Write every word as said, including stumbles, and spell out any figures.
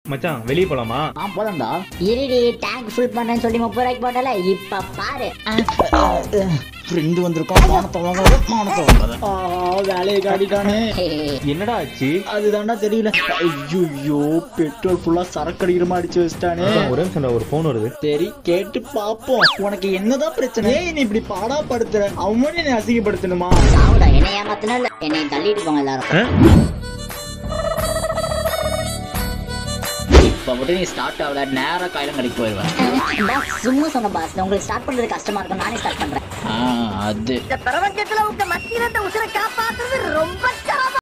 மச்சான் வெளிய போலாமா? ஆ போலாம்டா. இருடி டேங்க் ஃபுல் பண்ணேன்னு சொல்லி முப்பது ரூபாய்க்கு போட்டல இப்ப பாரு. ஃப்ரெண்ட் வந்திருக்கான். மானத்தை வாங்காத மானத்தை வாங்காத. ஆ வேலையை காட்டிட்டானே. என்னடா ஆச்சு? அதுதான்டா தெரியல. ஐயோ பெட்ரோல் ஃபுல்லா சரக்கு அடிக்கிற மாதிரி அடிச்சு வச்சிட்டானே. ஒரே நிமிஷம் ஒரு போன் வருது. சரி கேட்டு பாப்போம். உனக்கு என்னதான் பிரச்சனை? ஏன் நீ இப்படி பாடா படுத்துற? அவன் என்னை அசிங்கப்படுத்தணுமா? சாவுடா என்னை ஏமாத்தினா இல்ல என்னை தள்ளிட்டு போங்க எல்லாரும். இப்ப மட்டும் நீ ஸ்டார்ட் ஆகல நேரா காயிலும் கடைக்கு போயிருவேன். சும்மா சொன்ன பாஸ் உங்களுக்கு ஸ்டார்ட் பண்றது கஷ்டமா இருக்கும் நானே ஸ்டார்ட் பண்றேன். அது இந்த பிரபஞ்சத்துல உங்க மத்தியில உசுரை காப்பாத்துறது ரொம்ப